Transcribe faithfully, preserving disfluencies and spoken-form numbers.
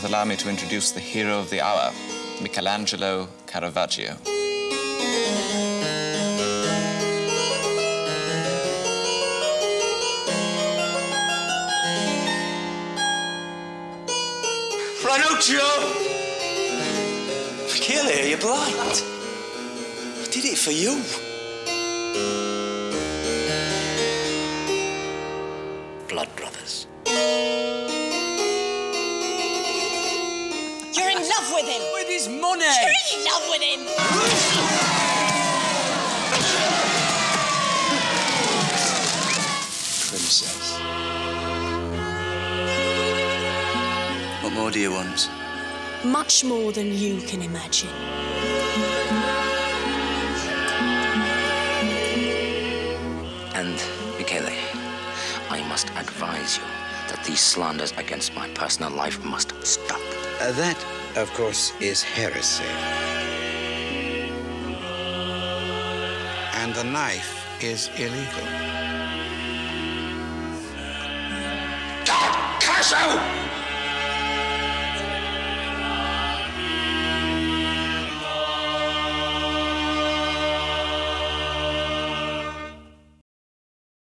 allow me to introduce the hero of the hour, Michelangelo Caravaggio. Ranuccio! Michele, you're blind. I did it for you. Blood brothers. You're in love with him. With his money. You're in love with him. Princess. What more do you want? Much more than you can imagine. And, Michele, I must advise you that these slanders against my personal life must stop. Uh, that, of course, is heresy. And the knife is illegal. God, curse you!